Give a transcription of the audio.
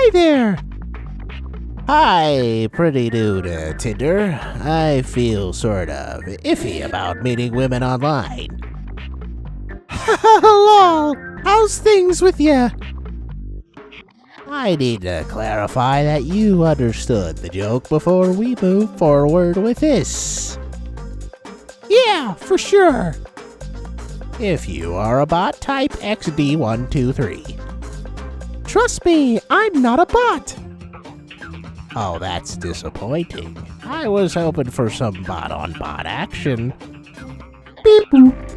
Hi there! Hi, pretty dude, Tinder. I feel sort of iffy about meeting women online. Hello! How's things with ya? I need to clarify that you understood the joke before we move forward with this. Yeah, for sure. If you are a bot, type XD123. Trust me, I'm not a bot. Oh, that's disappointing. I was hoping for some bot-on-bot action. Beep boop.